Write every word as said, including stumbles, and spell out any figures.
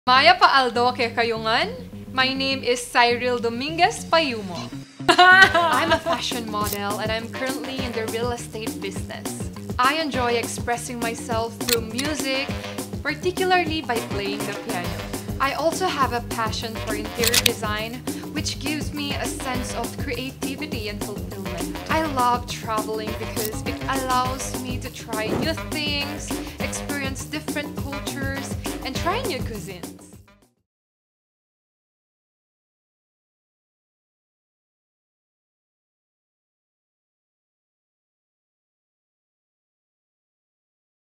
Maya Paaldo ke Kayungan. My name is Cyrille Dominguez Payumo. I'm a fashion model and I'm currently in the real estate business. I enjoy expressing myself through music, particularly by playing the piano. I also have a passion for interior design, which gives me a sense of creativity and fulfillment. I love traveling because it allows me to try new things, experience different cultures, and try new cuisine.